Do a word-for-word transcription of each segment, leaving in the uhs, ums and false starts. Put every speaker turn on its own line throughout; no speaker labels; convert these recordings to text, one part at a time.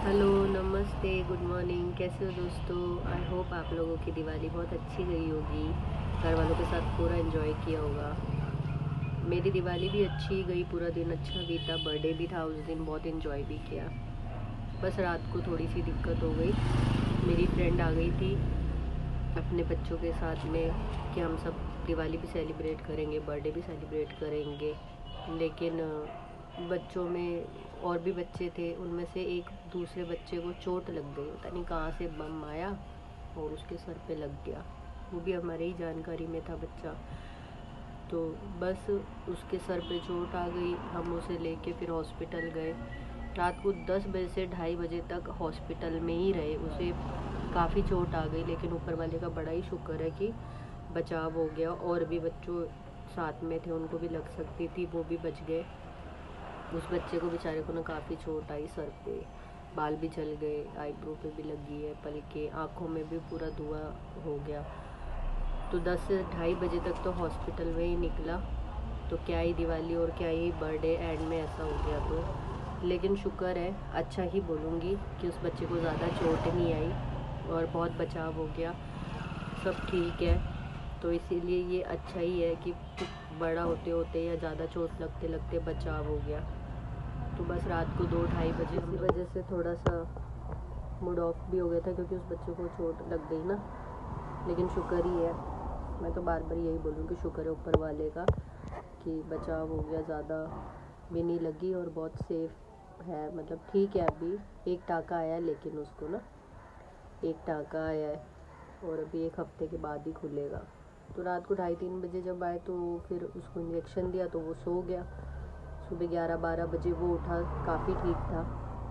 Hello, नमस्ते, good morning. कैसे हो दोस्तों? आई होप आप लोगों की दिवाली बहुत अच्छी गई होगी, घर वालों के साथ पूरा एंजॉय किया होगा। मेरी दिवाली भी अच्छी गई, पूरा दिन अच्छा बीता, बर्थडे भी था उस दिन, बहुत एंजॉय भी किया। बस रात को थोड़ी सी दिक्कत हो गई, मेरी फ्रेंड आ गई थी अपने बच्चों के साथ में कि हम सब दिवाली भी सेलिब्रेट करेंगे, बर्थडे भी सेलिब्रेट करेंगे। लेकिन बच्चों में और भी बच्चे थे, उनमें से एक दूसरे बच्चे को चोट लग गई, पता नहीं कहाँ से बम आया और उसके सर पे लग गया। वो भी हमारे ही जानकारी में था बच्चा। तो बस उसके सर पे चोट आ गई, हम उसे लेके फिर हॉस्पिटल गए। रात को दस बजे से ढाई बजे तक हॉस्पिटल में ही रहे। उसे काफ़ी चोट आ गई, लेकिन ऊपर वाले का बड़ा ही शुक्र है कि बचाव हो गया। और भी बच्चों साथ में थे, उनको भी लग सकती थी, वो भी बच गए। उस बच्चे को बेचारे को ना काफ़ी चोट आई, सर पे बाल भी जल गए, आईब्रो पे भी लगी है, पलके, आँखों में भी पूरा धुआं हो गया। तो दस से ढाई बजे तक तो हॉस्पिटल में ही निकला। तो क्या ही दिवाली और क्या ही बर्थडे एंड में ऐसा हो गया। तो लेकिन शुक्र है, अच्छा ही बोलूँगी कि उस बच्चे को ज़्यादा चोट नहीं आई और बहुत बचाव हो गया, सब ठीक है। तो इसीलिए ये अच्छा ही है कि बड़ा होते होते या ज़्यादा चोट लगते लगते बचाव हो गया। तो बस रात को दो ढाई बजे हम वजह से थोड़ा सा मूड ऑफ भी हो गया था, क्योंकि उस बच्चे को चोट लग गई ना। लेकिन शुक्र ही है, मैं तो बार बार यही बोलूँ कि शुक्र है ऊपर वाले का कि बचाव हो गया, ज़्यादा भी नहीं लगी और बहुत सेफ है। मतलब ठीक है, अभी एक टाँका आया है, लेकिन उसको ना एक टाँका आया है और अभी एक हफ्ते के बाद ही खुलेगा। तो रात को ढाई तीन बजे जब आए तो फिर उसको इंजेक्शन दिया तो वो सो गया। सुबह ग्यारह बारह बजे वो उठा, काफ़ी ठीक था।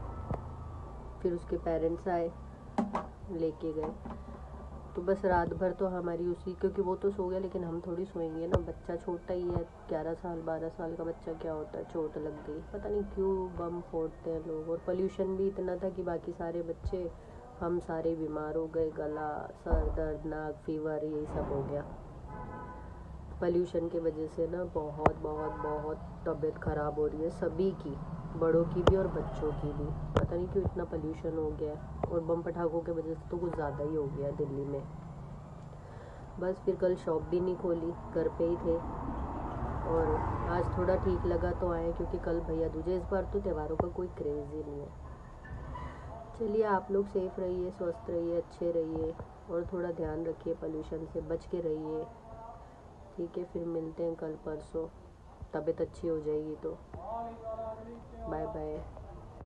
फिर उसके पेरेंट्स आए, लेके गए। तो बस रात भर तो हमारी उसी, क्योंकि वो तो सो गया लेकिन हम थोड़ी सोएंगे ना, बच्चा छोटा ही है, ग्यारह साल बारह साल का बच्चा क्या होता है, चोट लग गई, पता नहीं क्यों बम फोड़ते हैं लोग। और पोल्यूशन भी इतना था कि बाकी सारे बच्चे, हम सारे बीमार हो गए, गला, सर दर्द, नाक, फीवर, यही सब हो गया। पोल्यूशन की वजह से ना बहुत बहुत बहुत तबीयत ख़राब हो रही है सभी की, बड़ों की भी और बच्चों की भी। पता नहीं क्यों इतना पोल्यूशन हो गया है, और बम पटाखों की वजह से तो कुछ ज़्यादा ही हो गया दिल्ली में। बस फिर कल शॉप भी नहीं खोली, घर पे ही थे। और आज थोड़ा ठीक लगा तो आए, क्योंकि कल भैया दूज, इस बार तो त्योहारों का कोई क्रेज़ ही नहीं है। चलिए, आप लोग सेफ रहिए, स्वस्थ रहिए, अच्छे रहिए और थोड़ा ध्यान रखिए, पोल्यूशन से बच के रहिए। ठीक है, फिर मिलते हैं कल परसों, तबीयत अच्छी हो जाएगी तो। Bye bye.